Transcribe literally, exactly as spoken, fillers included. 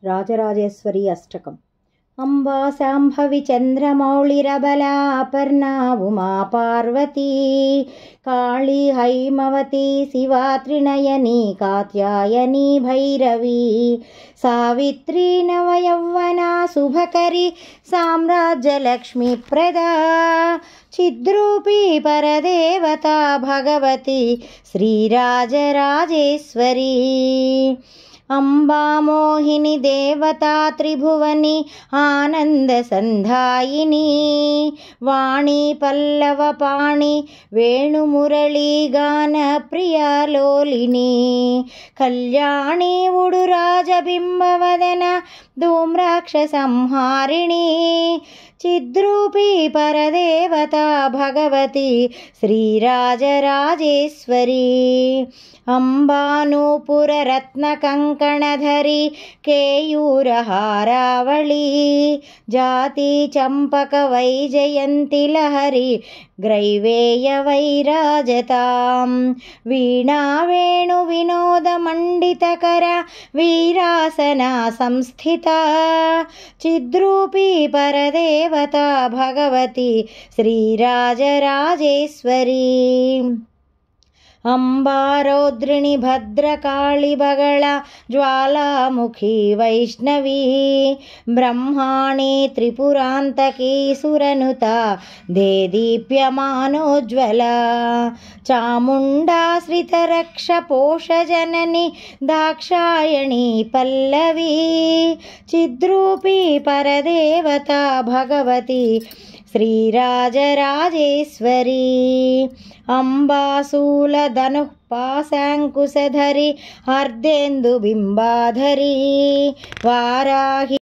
రాజరాజేశ్వరి అష్టకం. అంబా శాంభవి చంద్రమౌళిరబలా అపర్ణా ఉమా పార్వతీ కాళీ హైమవతి శివా త్రినయని కాత్యాయని భైరవీ సావిత్రీ నవయౌవనా శుభకరి సామ్రాజ్యలక్ష్మీ ప్రదా చిద్రూపీ పరదేవతా భగవతి శ్రీరాజరాజేశ్వరీ అంబా మోహిని దేవతా త్రిభువని ఆనంద సంధాయిని వాణి పల్లవ పాణి వేణుమురళీ గాన ప్రియాలోలిని కళ్యాణి ఉడురాజబింబవదన ధూమ్రాక్ష సంహారిణి చిద్రూపీ పరదేవతా భగవతి శ్రీరాజరాజేశ్వరీ అంబానూపుర రత్న కంకణధరి కేయూరహారావళి జాతి చంపక వైజయంతి లహరి గ్రైవేయ వైరాజతాం వీణా వేణు వినోద మండితకర వీరాసన సంస్థిత చిద్రూపీ పరదేవతా భగవతి శ్రీరాజరాజేశ్వరీ అంబారౌద్రిణి భద్రకాళి బగళ జ్వాలాముఖి వైష్ణవీ బ్రహ్మాణి త్రిపురాంతకీ సురనుత దేదీప్యమానోజ్వల చాముండాశ్రితరక్ష పోషజనని దాక్షాయణీ పల్లవీ చిద్రూపీ పరదేవతా భగవతి శ్రీరాజరాజేశ్వరీ అంబాశూల ధనుః పాశాంకుశధరి అర్ధేందు బింబాధరీ వారాహి